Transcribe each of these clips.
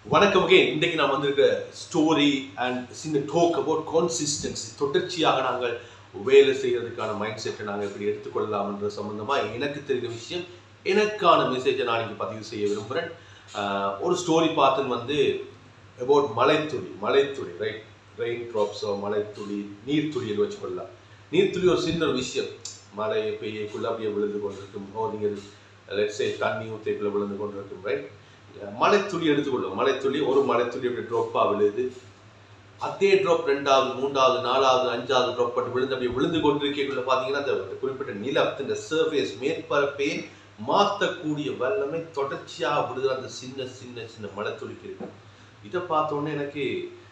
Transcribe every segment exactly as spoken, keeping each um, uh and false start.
வணக்கம் again. இன்றைக்கு நான் வந்திருக்க ஸ்டோரி அண்ட் சின்ன டோக் அபவுட் கான்சிஸ்டன்சி. தொடர்ச்சியாக நாங்கள் வேலை செய்யறதுக்கான மைண்ட் செட்டை நாங்கள் எப்படி எடுத்துக்கொள்ளலாம்ன்ற சம்பந்தமாக எனக்கு தெரிந்த விஷயம், எனக்கான மெசேஜை நான் இங்கே பதிவு செய்ய விரும்புகிறேன். ஒரு ஸ்டோரி பார்த்துன்னு வந்து அபவுட் மலைத்துளி மலைத்துளி ரைட் ரெயின் ட்ராப்ஸோ மலைத்துளி நீர்த்துளியில் வச்சுக்கொள்ளலாம். நீர்த்துளி ஒரு சின்ன ஒரு விஷயம், மழை பெய்யக்குள்ள அப்படியே விழுந்து கொண்டிருக்கும். ஓ நீங்கள் லெட்ஸே தண்ணி ஊற்றிக்குள்ளே விழுந்து கொண்டிருக்கும். ரைட், மலைத்துளி எடுத்துக்கொள்ளும். மலைத்துளி ஒரு மலைத்துளி அப்படி ட்ராப்பா விழுது. அதே ட்ராப் ரெண்டாவது மூன்றாவது நாலாவது அஞ்சாவது ட்ராப் பட்டு விழுந்து அப்படியே விழுந்து கொண்டிருக்கக்குள்ள பார்த்தீங்கன்னா அந்த குறிப்பிட்ட நிலத்தின் சர்ஃபேஸ் மேற்பரப்பே மாற்றக்கூடிய வல்லமை தொடர்ச்சியாக விழுது அந்த சின்ன சின்ன சின்ன மலைத்துளிக்கு இருக்கு. இதை பார்த்தோன்னே எனக்கு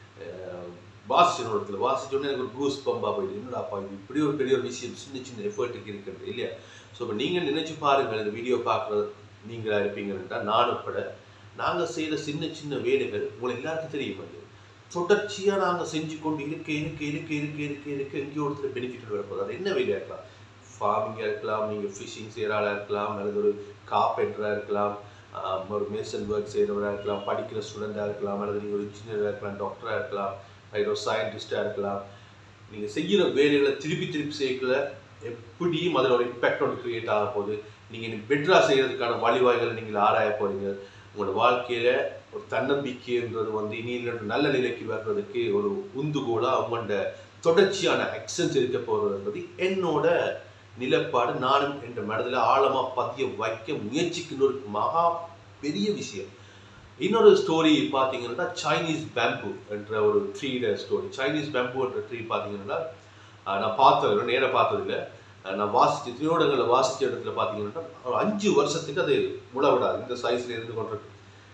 வாசிச்சோடத்துல வாசிச்சோடனே எனக்கு ஒரு கூஸ் பம்பா போயிடுது. என்னடாப்பா இது இப்படி ஒரு பெரிய ஒரு விஷயம் சின்ன சின்ன எஃபர்ட்டுக்கு இருக்கிறது இல்லையா? ஸோ இப்போ நீங்கள் நினைச்சு பாருங்கள், இந்த வீடியோ பார்க்குறது நீங்களா இருப்பீங்கன்னா நான் உட்பட நாங்கள் செய்கிற சின்ன சின்ன வேலைகள் உங்களுக்கு எல்லாருக்கும் தெரியும். அது தொடர்ச்சியாக நாங்கள் செஞ்சு கொண்டு இருக்க இருக்க இருக்க இருக்க இருக்க இருக்க எங்கேயோ ஒருத்தர் பெனிஃபிட் வரப்போகுது. அது என்ன வேலையாக இருக்கலாம்? ஃபார்மிங்காக இருக்கலாம், நீங்கள் ஃபிஷிங் செய்கிறாளாக இருக்கலாம், அல்லது ஒரு கார்பெண்டராக இருக்கலாம், ஒரு மேசன் ஒர்க் செய்கிறவராக இருக்கலாம், படிக்கிற ஸ்டூடெண்ட்டாக இருக்கலாம், அல்லது நீங்கள் ஒரு இன்ஜினியராக இருக்கலாம், டாக்டராக இருக்கலாம், ஒரு சயின்டிஸ்டாக இருக்கலாம். நீங்கள் செய்கிற வேலைகளை திருப்பி திருப்பி செய்யல எப்படியும் அதில் ஒரு இம்பேக்ட் ஒன்று கிரியேட் ஆக போகுது. நீங்கள் பெட்டராக செய்கிறதுக்கான வழிவாய்களை நீங்கள் ஆராய போகிறீங்க. உங்களோட வாழ்க்கையில் ஒரு தன்னம்பிக்கைன்றது வந்து இனி நல்ல நிலைக்கு வர்றதுக்கு ஒரு உந்துகோலாக அவங்களோட தொடர்ச்சியான ஆக்ஷன்ஸ் இருக்க போகிறது என்னோட நிலப்பாடு. நானும் என்ற மனதில் ஆழமாக பதிய வைக்க முயற்சிக்கின்ற ஒரு மகா பெரிய விஷயம். இன்னொரு ஸ்டோரி பார்த்தீங்கன்னா சைனீஸ் பேம்பு என்ற ஒரு ட்ரீட ஸ்டோரி. சைனீஸ் பேம்பு என்ற ட்ரீ பார்த்தீங்கன்னா நான் பார்த்தது நேராக பார்த்ததில்லை, நான் வாசிச்சு திரையோடங்களில் வாசித்த இடத்துல பார்த்தீங்கன்னா ஒரு அஞ்சு வருஷத்துக்கு அது முள விடாது. இந்த சைஸில் இருந்து கொண்டிருக்கு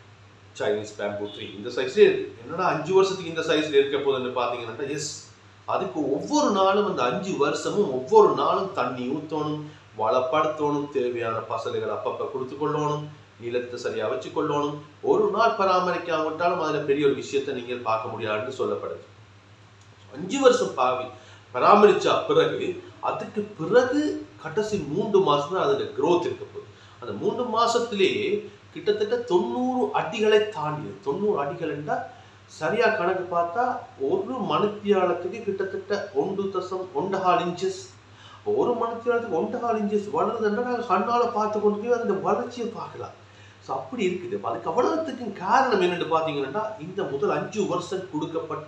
சைனீஸ் பேம்பு ட்ரீ. இந்த சைஸ்லேயே இருக்கு. என்னடா அஞ்சு வருஷத்துக்கு இந்த சைஸில் இருக்க போதுன்னு பார்த்தீங்கன்னா எஸ், அதுக்கு ஒவ்வொரு நாளும் அந்த அஞ்சு வருஷமும் ஒவ்வொரு நாளும் தண்ணி ஊற்றணும், வளப்படுத்தணும், தேவையான பசலைகள் அப்பப்போ கொடுத்து கொள்ளணும், நிலத்தை சரியாக வச்சு கொள்ளணும். ஒரு நாள் பராமரிக்காவிட்டாலும் அதில் பெரிய ஒரு விஷயத்தை நீங்கள் பார்க்க முடியாதுன்னு சொல்லப்படுது. அஞ்சு வருஷம் பாவி பராமரிச்சா பிறகு அதுக்கு பிறகு கடைசி மூன்று மாசம் தான் அதோட க்ரோத் இருக்க போகுது. அந்த மூன்று மாசத்திலேயே கிட்டத்தட்ட தொண்ணூறு அடிகளை தாண்டி, தொண்ணூறு அடிகள் என்றால் சரியா கணக்கு பார்த்தா ஒரு மணித்தியாலத்துக்கு கிட்டத்தட்ட ஒன்று தசம் ஒன்றகால் இன்ச்சஸ் ஒரு மணித்தியாலத்துக்கு ஒன்றகால் இன்ச்சஸ் வளருதுன்னா நாங்கள் கண்ணால் பார்த்து கொண்டு அந்த வளர்ச்சியை பார்க்கலாம். ஸோ அப்படி இருக்குது. அதுக்கு அவ்வளவுக்கு காரணம் என்னென்னு பார்த்தீங்கன்னா இந்த முதல் அஞ்சு வருஷம் கொடுக்கப்பட்ட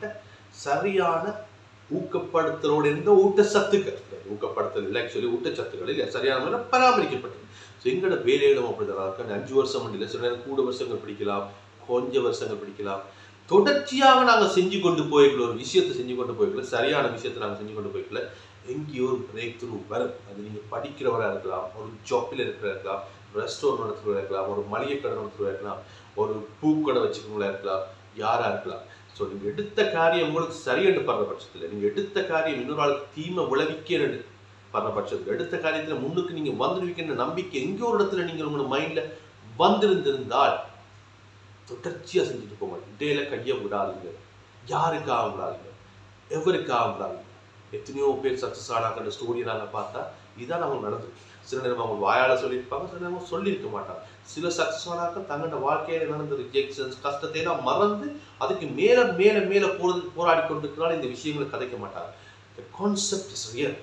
சரியான ஊக்கப்படுத்தலோட எந்த ஊட்டச்சத்துக்கள், ஊக்கப்படுத்தல் இல்லை ஆக்சுவலி ஊட்டச்சத்துக்கள் இல்லை, சரியான முறையில் பராமரிக்கப்பட்டது. ஸோ எங்களோட வேலைகளும் அப்படிதான் இருக்கு. அஞ்சு வருஷம் இல்லை, சில நேரம் கூட வருஷங்கள் பிடிக்கலாம், கொஞ்சம் வருஷங்கள் பிடிக்கலாம். தொடர்ச்சியாக நாங்கள் செஞ்சு கொண்டு போய்க்கல, ஒரு விஷயத்தை செஞ்சு கொண்டு போய்க்கல, சரியான விஷயத்தை நாங்கள் செஞ்சு கொண்டு போய்க்கல, எங்கேயோ ஒரு பிரேக் த்ரூ வரும். அது நீங்கள் படிக்கிறவராக இருக்கலாம், ஒரு ஜாப்பில் இருக்கிற இருக்கலாம், ரெஸ்டாரண்ட் நடத்துகிறவராக இருக்கலாம், ஒரு மளிகை கடை நடத்துகிறவராக இருக்கலாம், ஒரு பூக்கடை வச்சுக்கிறவங்களா இருக்கலாம், யாராக இருக்கலாம். ஸோ நீங்கள் எடுத்த காரியம் உங்களுக்கு சரியென்று படுற பட்சத்தில், நீங்கள் எடுத்த காரியம் இன்னொரு ஆளுக்கு தீமை விளைவிக்கிறன்னு படுற பட்சத்தில், எடுத்த காரியத்தில் முன்னுக்கு நீங்கள் வந்துடுவீங்கன்ற நம்பிக்கை எங்கேயோ ஒரு இடத்துல நீங்கள் உங்களோட மைண்டில் வந்திருந்திருந்தால் தொடர்ச்சியாக செஞ்சுட்டு போங்க. இடையில கையை விடாதீங்க, யாருக்காக விடாதீங்க, எவருக்காக விடாதீங்க. எத்தனையோ பேர் சக்ஸஸ் ஆனாங்கிற ஸ்டோரியை நாங்கள் பார்த்தா இதான் அவங்க நடந்துருக்கு. சில நேரம் அவங்க வாயால் சொல்லியிருப்பாங்க, சில நேரம் சொல்லியிருக்க மாட்டாங்க. சில சக்ஸஸ் ஆனாக்க தங்களோட வாழ்க்கையில் நடந்த ரிஜெக்ஷன்ஸ் கஷ்டத்தை எல்லாம் மறந்து அதுக்கு மேலே மேலே மேலே போறது போராடி கொண்டிருக்கிறனால இந்த விஷயங்களை கதைக்க மாட்டாங்க. The concept is real.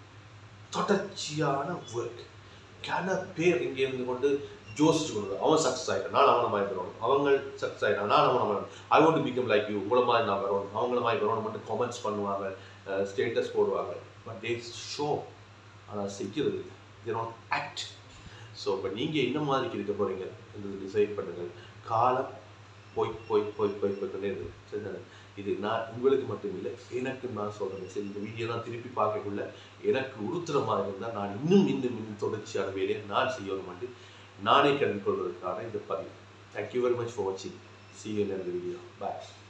தொடர்ச்சியான ஒர்க். கன பேர் இங்கே இருந்து கொண்டு ஜோசிச்சு கொண்டு அவன் சக்ஸஸ் ஆகிட்டான், நான் அவனை மாதிரி வரணும், அவங்க சக்ஸஸ் ஆகிட்டான், நான் அவனை வரணும், I want to become like you, உங்களை மாதிரி நான் வரணும், அவங்கள மாதிரி வரணும் மட்டும் காமெண்ட்ஸ் பண்ணுவாங்க, ஸ்டேட்டஸ் போடுவாங்க. பட் தே ஷோ, ஆனால் செய்கிறது தே நாட் ஆக்ட். ஸோ இப்போ நீங்கள் என்ன மாதிரி இருக்க போகிறீங்க என்று டிசைட் பண்ணுங்கள். காலம் போய் போய் போய் போய் போய்க்கொண்டே இருக்குது. சரி, இது நான் உங்களுக்கு மட்டும் இல்லை, எனக்கு நான் சொல்கிறேன். சரி, இந்த வீடியோ நான் திருப்பி பார்க்கக்குள்ள எனக்கு உறுத்துறமாக இருந்தால் நான் இன்னும் இன்னும் இன்னும் தொடர்ச்சியான வேலையை நான் செய்யணும் மட்டும் நானே கண்டுகொள்வதற்கான இந்த பதிவு. தேங்க்யூ வெரி மச் ஃபார் வாட்சிங். See you in another video. Bye.